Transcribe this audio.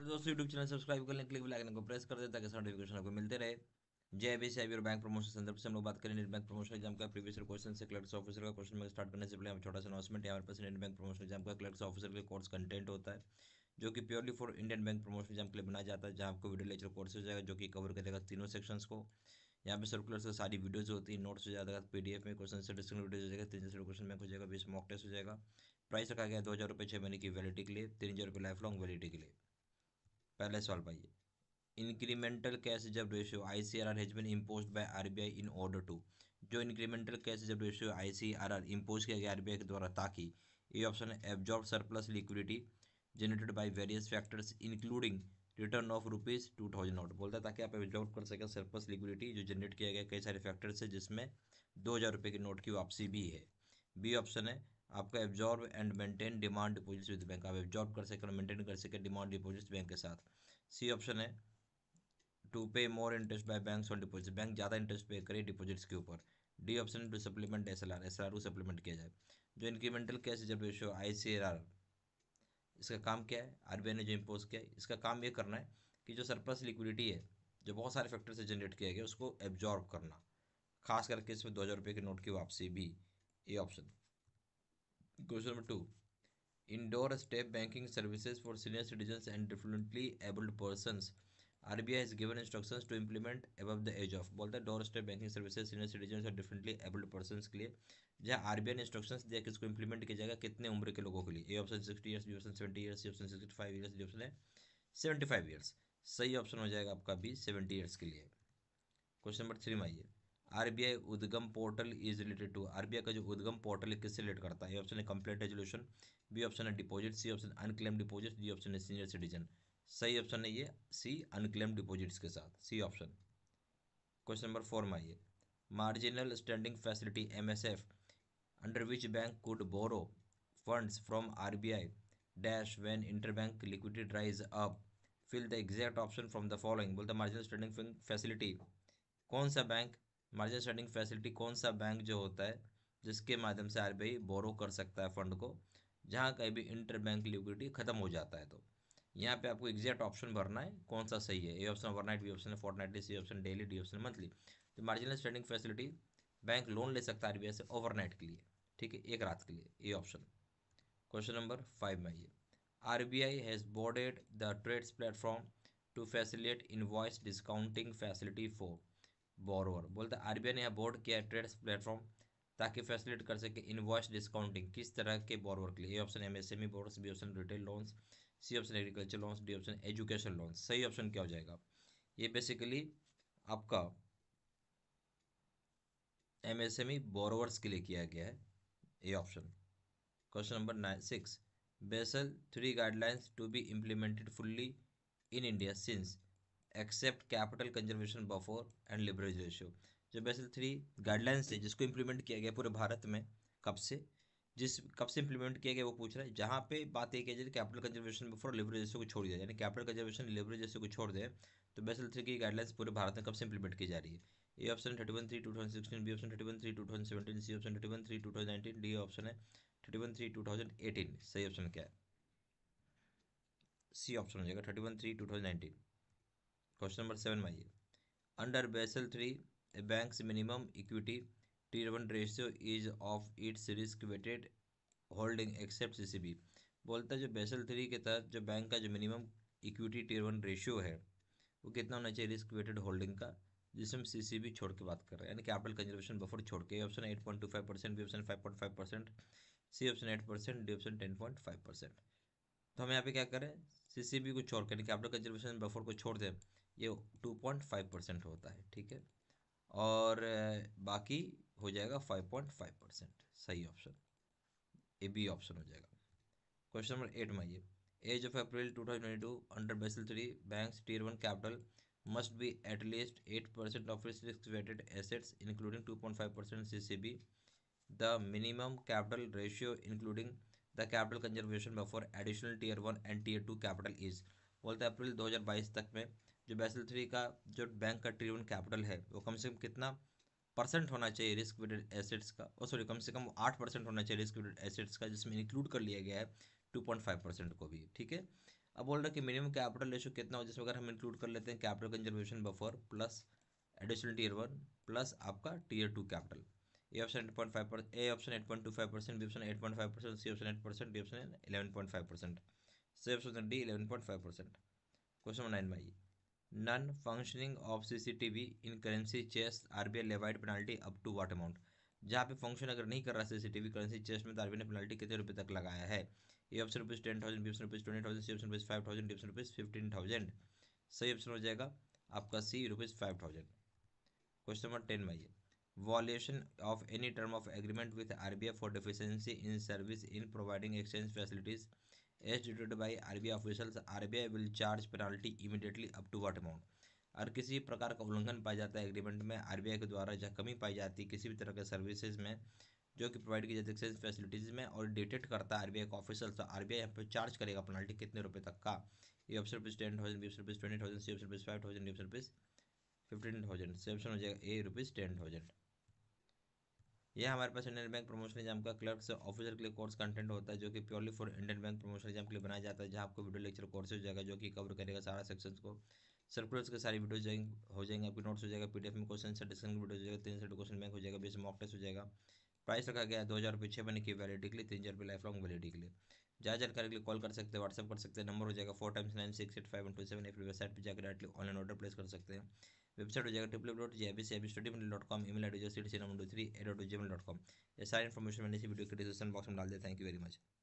और दोस्तों YouTube channel subscribe कर लें, क्लिक बेल आइकन को प्रेस कर दें ताकि सारे नोटिफिकेशन आपको मिलते रहे। जय बीसीआईबी और बैंक प्रमोशन संदर्भ से हम लोग बात करें नेट बैंक प्रमोशन एग्जाम का प्रीवियस क्वेश्चन से क्लर्क्स ऑफिसर का क्वेश्चन में स्टार्ट करने से पहले हम छोटा सा अनाउंसमेंट यहाँ पर नेट बैंक प्रमोशन एग्जाम का क्लर्क्स ऑफिसर के कोर्स कंटेंट होता है जो कि purely for Indian bank promotion exam के लिए बनाया जाता है, जहाँ आपको वीडियो लेक्चर कोर्स हो जाएगा जो कि कवर करेगा तीनों सेक्शंस को। यहाँ पे सर्कुलर से सारी वीडियोज होती है, नोट्स हो जाएगा पीडीएफ में, क्वेश्चन से डिस्कशन वीडियो हो जाएगा, 300 क्वेश्चन बैंक हो जाएगा, 20 मॉक टेस्ट हो जाएगा। प्राइस रखा गया 2,000 रुपये 6 महीने की वैलिडिटी के लिए, 3,000 रुपये लाइफ लॉन्ग वैलिडिटी के लिए। पहले सवाल पाइए, incremental cash reserve ratio ICRR has been imposed by RBI in order to. जो incremental cash reserve ratio ICRR impose किया गया आरबीआई के द्वारा, ताकि ये ऑप्शन है absorb surplus liquidity generated by various factors including return of rupees 2,000 note. बोलता है ताकि आप एब्जॉर्ब कर सकें सरप्लस लिक्विडिटी जो जनरेट किया गया कई सारे फैक्टर्स है, जिसमें 2,000 रुपये के नोट की वापसी भी है। बी ऑप्शन है आपका absorb and maintain demand deposits with bank, आप एब्जॉर्ब कर सकें और मेंटेन कर सकें डिमांड डिपॉजिट्स बैंक के साथ। सी ऑप्शन है to pay more interest by banks on deposit, bank ज़्यादा इंटरेस्ट पे करे डिपॉजिट्स के ऊपर। D option to supplement SLR, SLR को सप्लीमेंट किया जाए। जो incremental cash reserve ratio ICRR, इसका काम क्या है, आरबीआई ने जो इम्पोज किया है इसका काम ये करना है कि जो सरप्लस लिक्विडिटी है जो बहुत सारे फैक्टर से जनरेट किया गया उसको एब्जॉर्ब करना, खास करके इसमें 2,000 रुपये के नोट की वापसी भी। A option. Question number 2, indoor step banking services for senior citizens and differently abled persons, RBI has given instructions to implement above the age of। बोलता है door step banking services senior citizen और differently abled person के लिए, जहाँ RBI ने instructions दिया कि इसको इंप्लीमेंट किया जाएगा कितने उम्र के लोगों के लिए। A option 60 years, B option 70 years, C option 65 years, D option है 75 ईयर्स। सही ऑप्शन हो जाएगा आपका बी 70 ईयर्स के लिए। क्वेश्चन नंबर 3 में आइए, RBI Udgam portal is related to, RBI का जो उद्गम पोर्टल है किससे रिलेट करता है। ए ऑप्शन है कंप्लेंट रेजोल्यूशन, बी ऑप्शन है deposit, C option unclaim deposit, D option है सीनियर सिटीजन। सही ऑप्शन है ये सी अनक्लेम डिपॉजिट्स के साथ, सी ऑप्शन। क्वेश्चन नंबर 4 में आइए, marginal standing facility MSF under which bank could borrow funds from RBI dash when interbank liquidity dries up, fill the exact option from the following. बोलता marginal standing facility कौन सा bank, marginal standing facility कौन सा bank जो होता है जिसके माध्यम से आरबीआई बोरो कर सकता है फंड को, जहाँ कहीं भी इंटर बैंक लिक्विडिटी खत्म हो जाता है। तो यहाँ पे आपको एग्जैक्ट ऑप्शन भरना है कौन सा सही है। A option overnight, B option fortnightly, C option daily, D option monthly. तो marginal standing facility bank loan ले सकता है आरबीआई से ओवरनाइट के लिए, ठीक है, एक रात के लिए। A option. क्वेश्चन नंबर 5 में आइए, RBI has boarded the TReDS platform to facilitate invoice discounting facility for borrower. बोलता है आरबीआई ने यहाँ बोर्ड किया है ट्रेड्स प्लेटफॉर्म ताकि फैसिलिटेट कर सके इनवॉइस डिस्काउंटिंग किस तरह के बोरोवर के लिए। A option MSME boards, B option retail loans, C option agriculture loans, D option education loans. सही ऑप्शन क्या हो जाएगा, ये बेसिकली आपका एमएसएमई बोरोवर्स के लिए किया गया है। A option. Question number 6, Basel 3 guidelines to be implemented fully in India since except capital conservation buffer and leverage ratio. जो बेसल 3 गाइडलाइंस है जिसको इम्प्लीमेंट किया गया पूरे भारत में, कब से, जिस कब से इंप्लीमेंट किया गया वो पूछ रहा है। जहाँ पे बात एक है कैपिटल कंजर्वेशन बफर और लिवरेज रेशियो को छोड़ दिया, यानी कैपिटल कंजर्वेशन लिवरेज रेशियो को छोड़ दे, तो बेसल 3 की गाइडलाइंस पूरे भारत में कब से इंप्लीमेंट की जा रही है। A option 31/3/2016, B option 31/3/2017, C option 31/3/2019, D option है 31/3/2018। सही ऑप्शन क्या है, सी ऑप्शन हो जाएगा 31/3/2019। क्वेश्चन नंबर 7 में आइए, under Basel 3 A banks minimum equity Tier 1 ratio is of its risk weighted holding except CCB. बोलता है जो बेसल 3 के तहत जो बैंक का जो मिनिमम इक्विटी Tier 1 रेशियो है वो कितना होना चाहिए रिस्क वेटेड होल्डिंग का, जिसमें सीसीबी छोड़ के बात कर रहे हैं, यानी कैपिटल कंजर्वेशन बफर छोड़ के। Option 8.25%, B option 5.5%, C option 8%, D option 10.5%। तो हम यहाँ पे क्या करें, सीसीबी को छोड़ कर कैपिटल कंजर्वेशन बफर को छोड़ दें, ये 2.5% होता है, ठीक है, और बाकी हो जाएगा 5.5%। सही ऑप्शन ए बी ऑप्शन हो जाएगा। क्वेश्चन नंबर 8 में आइए, as of April 2022 under Basel 3 banks Tier 1 capital must be at least 8% of its risk-weighted assets including 2.5% CCB. The minimum capital ratio including the capital conservation buffer additional Tier 1 and Tier 2 capital is। बोलते हैं अप्रैल 2022 तक में जो Basel 3 का जो bank का Tier 1 capital है वो कम से कम कितना परसेंट होना चाहिए रिस्क वेटेड एसेट्स का, ओ सॉरी कम से कम 8% होना चाहिए रिस्क वेटेड एसेट्स का, जिसमें इंक्लूड कर लिया गया है 2.5% को भी, ठीक है। अब बोल रहा है कि मिनिमम कैपिटल रेशो कितना हो, जिसमें अगर हम इंक्लूड कर लेते हैं capital conservation buffer plus additional tier 1 plus आपका tier 2 capital. A option 8.5%, A option 8.25%, B option 8.5%, C option 8%, D option 11.5%, C option D 11.5%। Question number 9 भाई, non functioning of CCTV in currency chest RBI levied penalty up to what amount. जहाँ पे function अगर नहीं कर रहा CCTV currency chest में, तो RBI ने पेनाल्टी कितने रुपए तक लगाया है। A option rupees 10,000, B option rupees 20,000, C option rupees 5,000, D option rupees 15,000। सही ऑप्शन हो जाएगा आपका सी, रुपीज 5,000। क्वेश्चन नंबर 10 भाई, violation of any term of agreement with RBI for deficiency in service in providing exchange facilities as detected by RBI officials, RBI will charge penalty immediately up to what amount. अगर किसी प्रकार का उल्लंघन पाया जाता है agreement में RBI के द्वारा, जहाँ कमी पाई जाती है किसी भी तरह के सर्विसेज में जो कि प्रोवाइड की जाती है एक्सचेंज फैसिलिटीज में, और डिटेक्ट करता है आरबीआई का ऑफिशियल, तो आरबीआई यहाँ पे चार्ज करेगा पेनाल्टी कितने रुपए तक का। ये option rupees 10,000, B option rupees 20,000, C option rupees 5,000, D option rupees 15,000। C option हो जाएगा ए, रुपीज 10,000। यह हमारे पास इंडियन बैंक प्रमोशन एग्जाम का क्लर्क से ऑफिसर के लिए कोर्स कंटेंट होता है, जो कि purely for Indian bank promotion exam के लिए बनाया जाता है, जहाँ आपको वीडियो लेक्चर कोर्स हो जाएगा जो कि कवर करेगा सारा सेक्शंस को। सर्कुलर्स के सारी वीडियो हो जाएंगे, आपके नोट्स हो जाएगा, पीडीएफ में क्वेश्चन से डिस्कशन वीडियो हो जाएगा, 3 सेट क्वेश्चन बैंक हो जाएगा, बीच में मॉक टेस्ट हो जाएगा। प्राइस रखा गया है 2,000 रुपये 6 महीने की वैलिडिटी के लिए, 3,000 रुपये लाइफ लॉन्ग वैलिडिटी के लिए। ज़्यादा जानकारी के लिए कॉल कर सकते हैं, व्हाट्सएप कर सकते हैं, नंबर हो जाएगा 4x968512 फिर वेबसाइट पर जाकर डायरेक्टली ऑनलाइन ऑर्डर प्लेस कर सकते हैं। वेबसाइट हो जाएगा www.jbcabstudymail.com, ईमेल आईडी जो cdc93@gmail.com। ये सारी इन्फॉर्मेशन मैंने इसी वीडियो के डिस्क्रिप्शन बॉक्स में डाल दिया। Thank you very much.